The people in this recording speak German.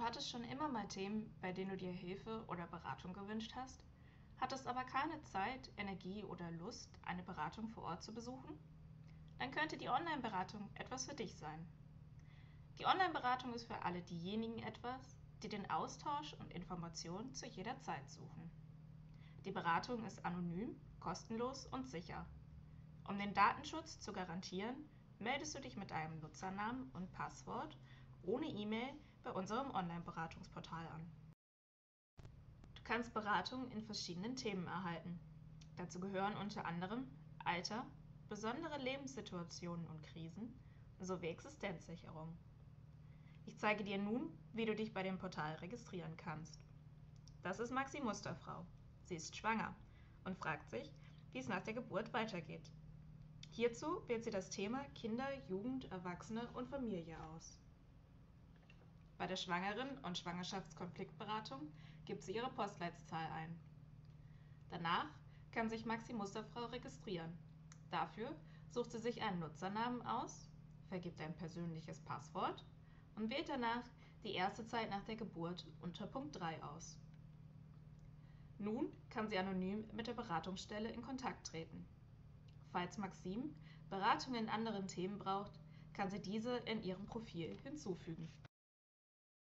hattest schon immer mal Themen, bei denen du dir Hilfe oder Beratung gewünscht hast, hattest aber keine Zeit, Energie oder Lust, eine Beratung vor Ort zu besuchen? Dann könnte die Online-Beratung etwas für dich sein. Die Online-Beratung ist für alle diejenigen etwas, die den Austausch und Informationen zu jeder Zeit suchen. Die Beratung ist anonym, kostenlos und sicher. Um den Datenschutz zu garantieren, meldest du dich mit einem Nutzernamen und Passwort ohne E-Mail bei unserem Online-Beratungsportal an. Du kannst Beratung in verschiedenen Themen erhalten. Dazu gehören unter anderem Alter, besondere Lebenssituationen und Krisen sowie Existenzsicherung. Ich zeige dir nun, wie du dich bei dem Portal registrieren kannst. Das ist Maxi Musterfrau. Sie ist schwanger und fragt sich, wie es nach der Geburt weitergeht. Hierzu wählt sie das Thema Kinder, Jugend, Erwachsene und Familie aus. Bei der Schwangeren- und Schwangerschaftskonfliktberatung gibt sie ihre Postleitzahl ein. Danach kann sich Maxi Musterfrau registrieren. Dafür sucht sie sich einen Nutzernamen aus, vergibt ein persönliches Passwort und wählt danach die erste Zeit nach der Geburt unter Punkt 3 aus. Nun kann sie anonym mit der Beratungsstelle in Kontakt treten. Falls Maxim Beratung in anderen Themen braucht, kann sie diese in ihrem Profil hinzufügen.